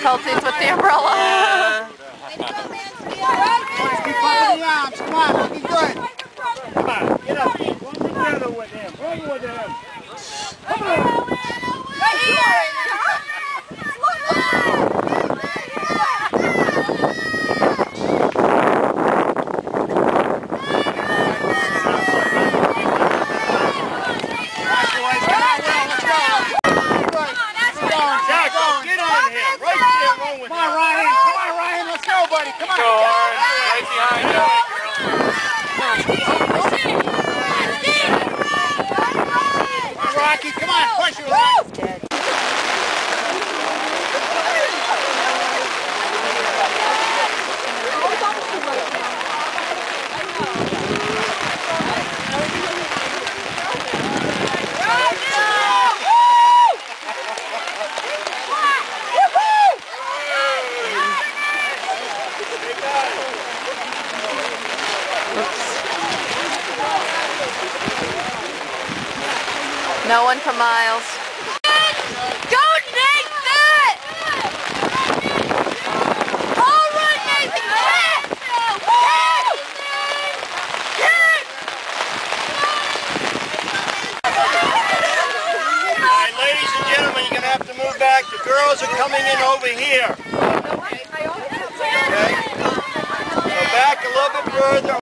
difficulties with the umbrella. Keep pumping the arms. Come on, looking good. Come on, get up. One together with him. One with him. Come on. Come on, right behind you. Rocky, come on, push her. No one for miles. Go, Nathan! All right, Nathan! All right, ladies and gentlemen, you're going to have to move back. The girls are coming in over here. Okay? So back a little bit further.